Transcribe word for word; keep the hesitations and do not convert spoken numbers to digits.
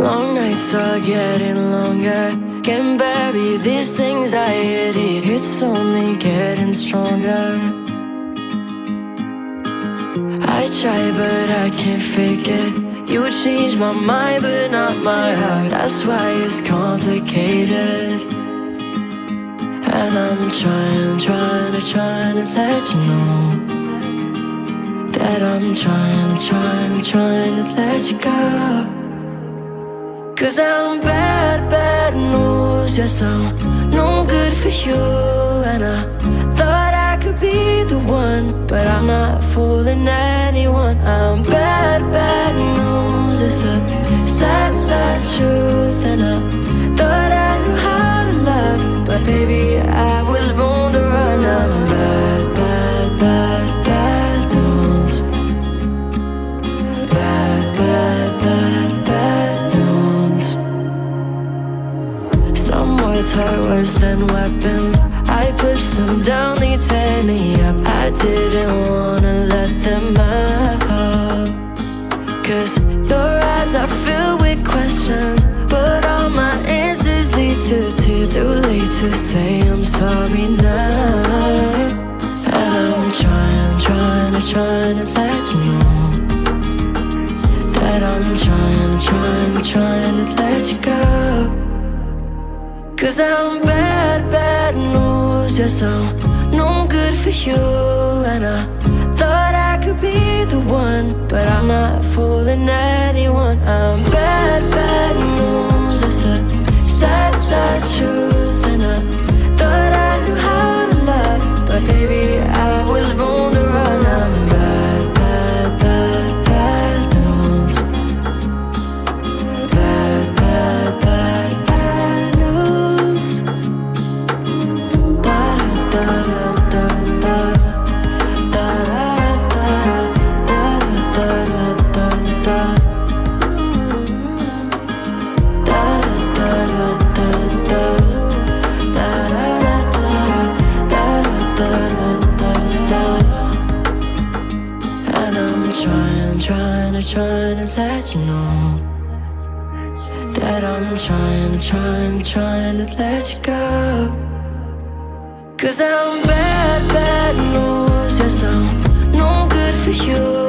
Long nights are getting longer, can't bury this anxiety, it's only getting stronger. I try but I can't fake it. You changed my mind but not my heart, that's why it's complicated. And I'm trying, trying to, trying to let you know that I'm trying, trying, trying to let you go. Cause I'm bad, bad news, yes I'm no good for you. And I thought I could be the one, but I'm not fooling anyone. I'm bad, bad news, it's the sad, sad truth. And I thought I knew how to love, but baby I was born to run. I'm bad, bad, bad, bad news. Bad, bad, bad, bad news. Some words hurt worse than weapons, I pushed them down, they tear me up. I didn't wanna let them out, cause your eyes are filled with questions, but all my answers lead to tears. Too late to say I'm sorry now. And I'm trying, trying to, trying to let you know that I'm trying, trying, trying to let you go. Cause I'm bad, bad news, yes I'm no good for you. And I thought I could be the one, but I'm not fooling anyone. I'm bad, bad news, that's the sad, sad truth. And I thought I knew how to love, but baby I was born to run. I'm bad, bad, bad, bad news. Bad, bad, bad, bad news. Da da da da da da da da da da da da. Trying to, trying to let you know that I'm trying, trying, trying to let you go. Cause I'm bad, bad news, yes I'm no good for you.